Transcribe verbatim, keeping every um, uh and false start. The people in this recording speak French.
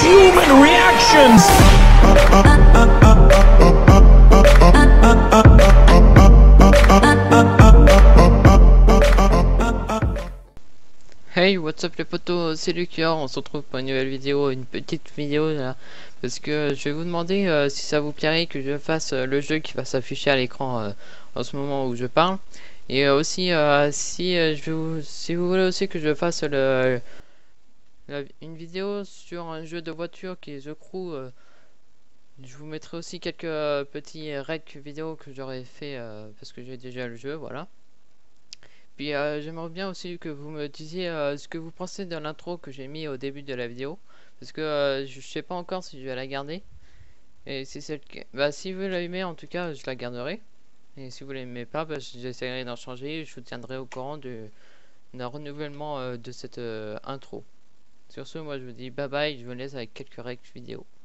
human reactions. Hey, what's up les potos, c'est Lucior, on se retrouve pour une nouvelle vidéo, une petite vidéo là, parce que je vais vous demander euh, si ça vous plairait que je fasse euh, le jeu qui va s'afficher à l'écran euh, en ce moment où je parle, et euh, aussi euh, si euh, je vous, si vous voulez aussi que je fasse le, la- une vidéo sur un jeu de voiture qui est The Crew, euh, je vous mettrai aussi quelques euh, petits recs vidéo que j'aurais fait euh, parce que j'ai déjà le jeu, voilà. Puis euh, j'aimerais bien aussi que vous me disiez euh, ce que vous pensez de l'intro que j'ai mis au début de la vidéo. Parce que euh, je sais pas encore si je vais la garder. Et si c'est le cas, bah si vous l'aimez en tout cas je la garderai. Et si vous l'aimez pas, bah, j'essaierai d'en changer. Je vous tiendrai au courant de- d'un renouvellement euh, de cette euh, intro. Sur ce, moi je vous dis bye bye, je vous laisse avec quelques règles vidéo.